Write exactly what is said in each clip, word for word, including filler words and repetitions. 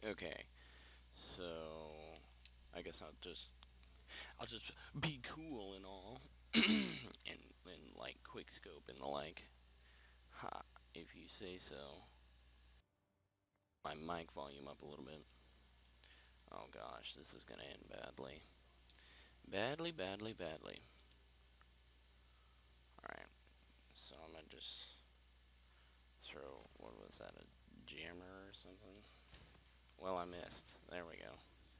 Okay, so I guess I'll just I'll just be cool and all, and and like quick scope and the like. Ha, if you say so. My mic volume up a little bit. Oh gosh, this is gonna end badly. Badly, badly, badly. Alright, so I'm gonna just throw, what was that, a jammer or something? Well, I missed. There we go.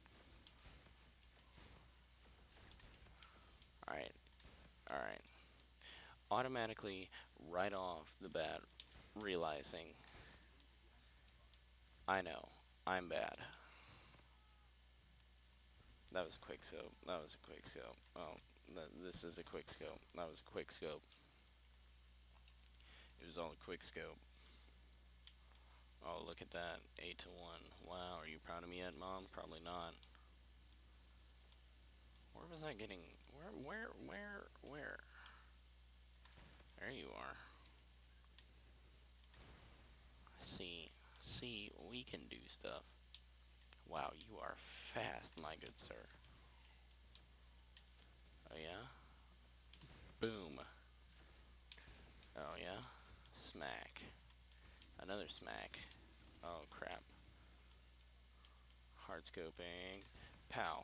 Alright, alright. Automatically, right off the bat, realizing, I know, I'm bad. That was a quick scope. That was a quick scope. Oh, th this is a quick scope. That was a quick scope. It was all a quick scope. Oh, look at that. eight to one. Wow, are you proud of me yet, Mom? Probably not. Where was I getting... Where, where, where, where? There you are. See, see, we can do stuff. Wow, you are fast, my good sir. Oh, yeah? Boom. Oh, yeah? Smack. Another smack. Oh, crap. Hard scoping. Pow.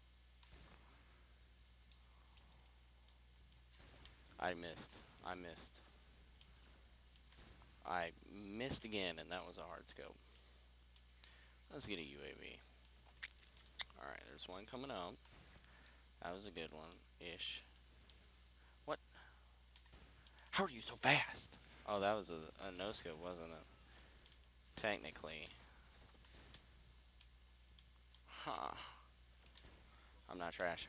I missed. I missed. I missed again, and that was a hard scope. Let's get a U A V. Alright, there's one coming out. That was a good one. Ish. What? How are you so fast? Oh, that was a, a no-scope, wasn't it? Technically. Huh. I'm not trash.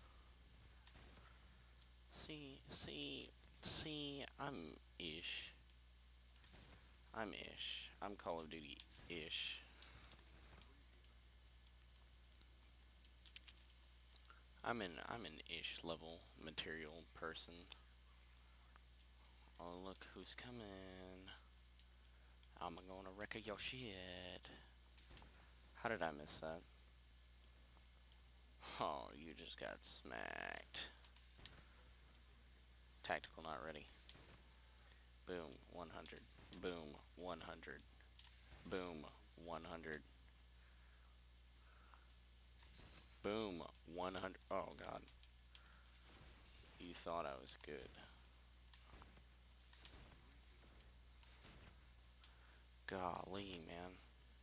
See, see, see, I'm ish. I'm ish. I'm Call of Duty ish. I'm an I'm an ish level material person. Oh, look who's coming. I'm gonna wreck your shit. How did I miss that? Oh, you just got smacked. Tactical not ready. Boom, one hundred. Boom, one hundred. Boom, one hundred. Boom, one hundred. Oh, God. You thought I was good. Golly, man.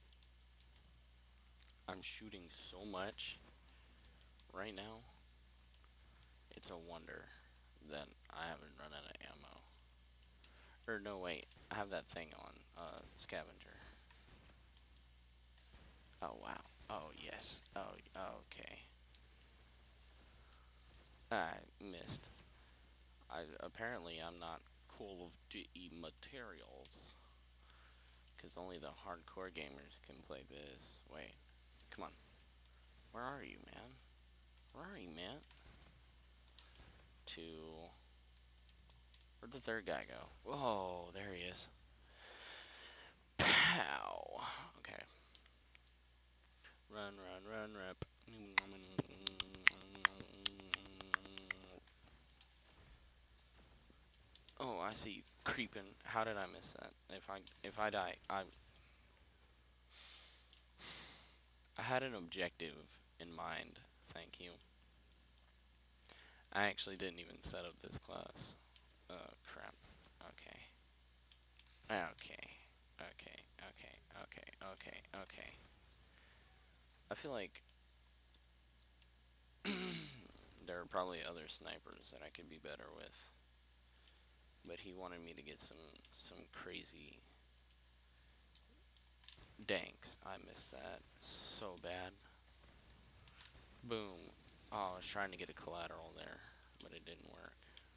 I'm shooting so much right now. It's a wonder that I haven't run out of ammo. Or, no, wait. I have that thing on. Uh, scavenger. Oh, wow. Oh, yes. Oh, okay. I missed. I apparently I'm not Call of Duty materials, because only the hardcore gamers can play this. Wait, come on. Where are you, man? Where are you, man? Two. Where'd the third guy go? Oh, there he is. Pow. Okay. Run, run, run, rip. Oh, I see you creeping. How did I miss that? If I if I die, I I had an objective in mind. Thank you. I actually didn't even set up this class. Oh, crap. Okay. Okay. Okay. Okay. Okay. Okay. Okay. I feel like there are probably other snipers that I could be better with. But he wanted me to get some some crazy danks. I missed that so bad. Boom. Oh, I was trying to get a collateral there, but it didn't work.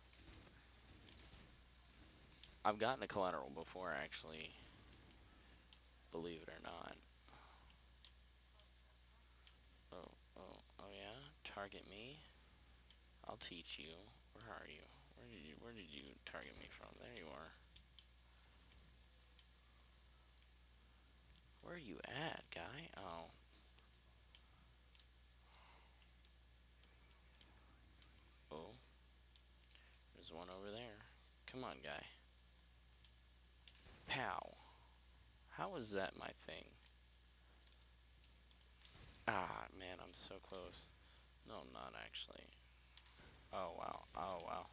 I've gotten a collateral before, actually, believe it or not. Oh, oh, oh yeah? Target me? I'll teach you. Where are you? Where did you, where did you target me from? There you are. Where are you at, guy? Oh. There's one over there. Come on, guy. Pow. How is that my thing? Ah, man, I'm so close. No, I'm not actually. Oh, wow. Oh, wow.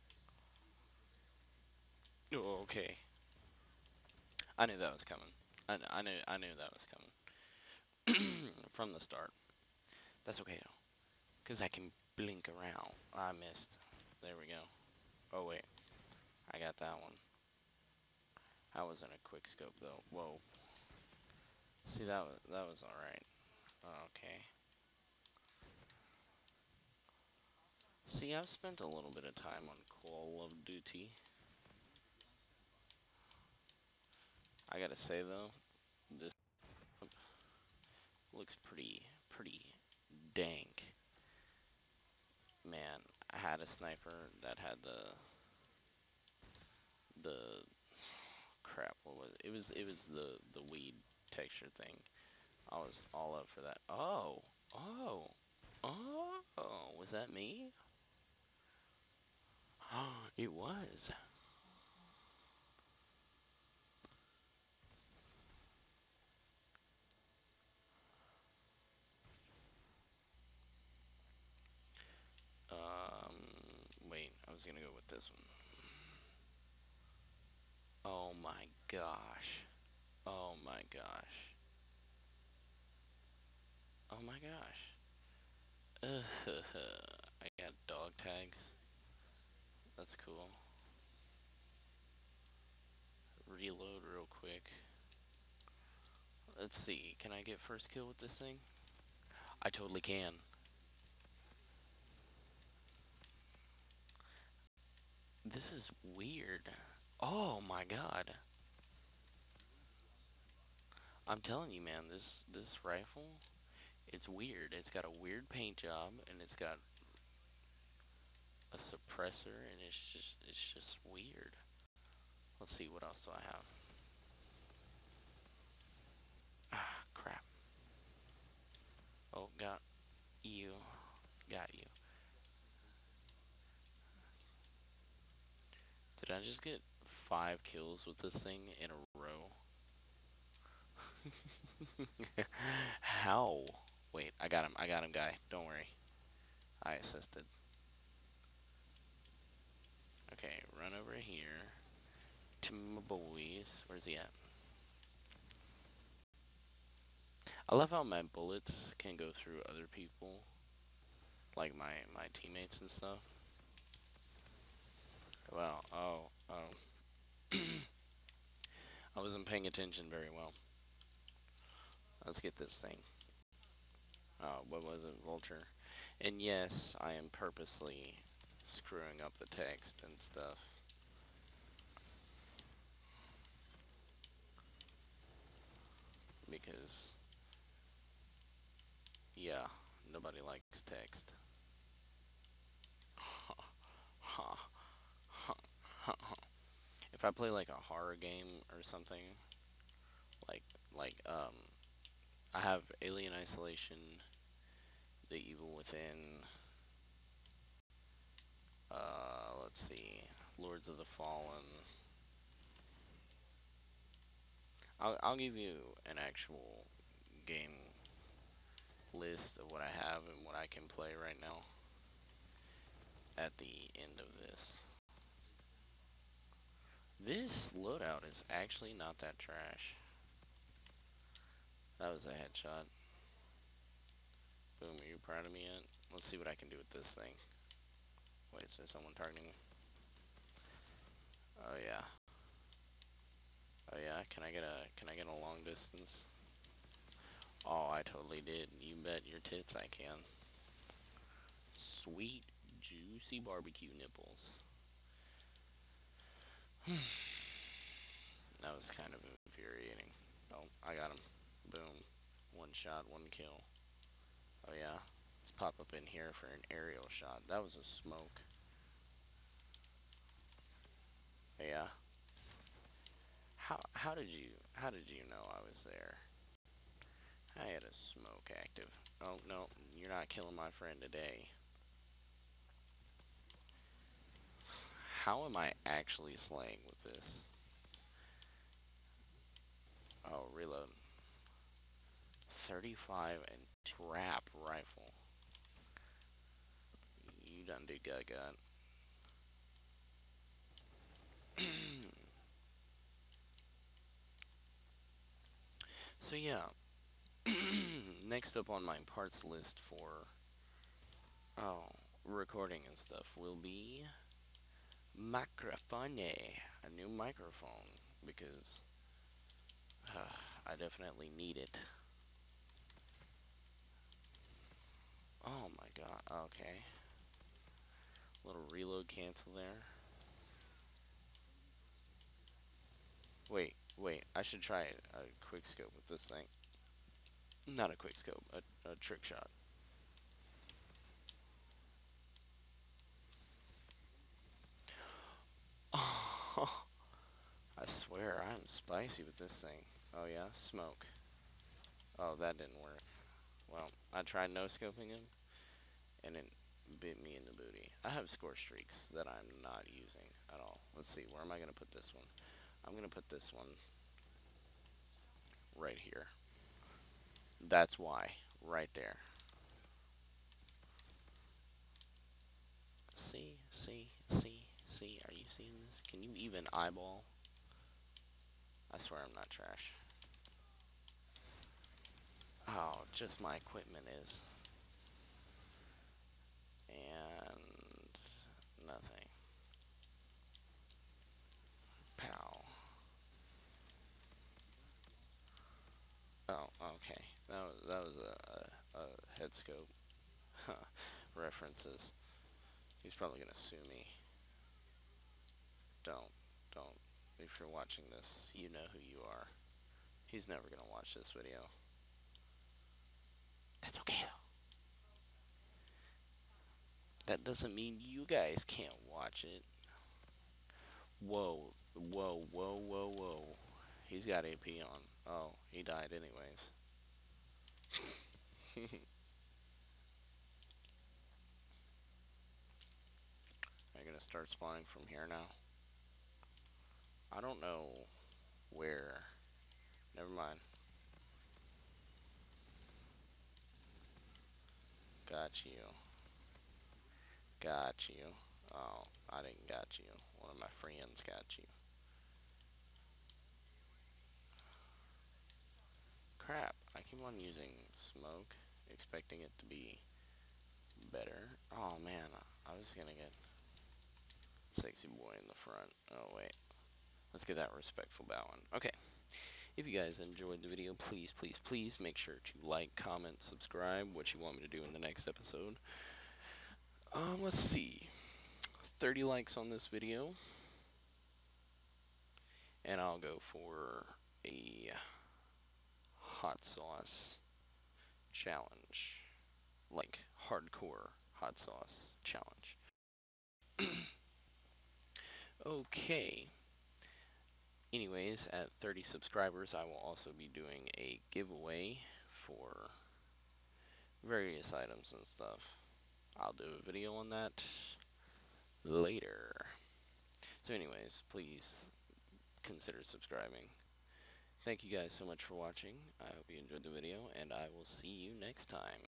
Oh, okay. I knew that was coming. I, I knew I knew that was coming from the start. That's okay though, cause I can blink around. I missed. There we go. Oh wait, I got that one. I was in a quick scope though. Whoa. See that was that was all right. Okay. See, I've spent a little bit of time on Call of Duty. I gotta say though, this looks pretty pretty dank. Man, I had a sniper that had the the crap. What was it? It was it was the the weed texture thing. I was all up for that. Oh, oh, oh. Was that me? Oh, it was. Um, wait. I was gonna go with this one. Oh my gosh. Oh my gosh. Oh my gosh. Ugh, I got dog tags. That's cool. Reload real quick. Let's see. Can I get first kill with this thing? I totally can. This is weird. Oh my god. I'm telling you, man, this this rifle, it's weird. It's got a weird paint job, and it's got a suppressor, and it's just it's just weird. Let's see, what else do I have? Ah, crap. Oh, got you. Got you. Did I just get five kills with this thing in a row? How? Wait, I got him. I got him, guy. Don't worry. I assisted. Okay, run over here to my boys. Where's he at? I love how my bullets can go through other people, like my my teammates and stuff. Wow. Oh, oh. I wasn't paying attention very well. Let's get this thing. Oh, what was it? Vulture. And yes, I am purposely screwing up the text and stuff. Because, yeah, nobody likes text. If I play like a horror game or something, like, like, um, I have Alien Isolation, The Evil Within, uh, let's see, Lords of the Fallen. I'll, I'll give you an actual game list of what I have and what I can play right now at the end of this. This loadout is actually not that trash. That was a headshot. Boom, are you proud of me yet? Let's see what I can do with this thing. Wait, is there someone targeting me? Oh yeah. Oh yeah, can I get a can I get a long distance? Oh, I totally did. You bet your tits I can. Sweet, juicy barbecue nipples. That was kind of infuriating. Oh, I got him. Boom. One shot, one kill. Oh yeah. Let's pop up in here for an aerial shot. That was a smoke. Yeah. How how did you how did you know I was there? I had a smoke active. Oh no, you're not killing my friend today. How am I actually slaying with this? Oh, reload. thirty-five and trap rifle. You done did gut gut. So yeah, next up on my parts list for oh recording and stuff will be microphone, a new microphone because uh, I definitely need it. Oh my god, okay. Little reload cancel there. Wait, wait, I should try a quick scope with this thing. Not a quick scope, a, a trick shot. Oh, I swear, I'm spicy with this thing. Oh yeah, smoke. Oh, that didn't work. Well, I tried no-scoping him, and it bit me in the booty. I have score streaks that I'm not using at all. Let's see, where am I going to put this one? I'm going to put this one right here. That's why, right there. See, see, see, see, are you seeing this? Can you even eyeball? I swear I'm not trash. Oh, just my equipment is. And nothing. Pow. Oh, okay. That was that was a, a, a head scope. References. He's probably gonna sue me. Don't, don't. If you're watching this, you know who you are. He's never gonna watch this video. That's okay though. That doesn't mean you guys can't watch it. Whoa, whoa, whoa, whoa, whoa. He's got A P on. Oh, he died anyways. Are you gonna start spawning from here now? I don't know where. Never mind. Got you. Got you. Oh, I didn't got you. One of my friends got you. Crap. I keep on using smoke, expecting it to be better. Oh man, I was gonna get sexy boy in the front. Oh wait. Let's get that respectful bow on. Okay. If you guys enjoyed the video, please, please, please make sure to like, comment, subscribe, what you want me to do in the next episode. Um, let's see. thirty likes on this video. And I'll go for a hot sauce challenge. Like, hardcore hot sauce challenge. Okay. Anyways, at thirty subscribers, I will also be doing a giveaway for various items and stuff. I'll do a video on that later. So anyways, please consider subscribing. Thank you guys so much for watching. I hope you enjoyed the video, and I will see you next time.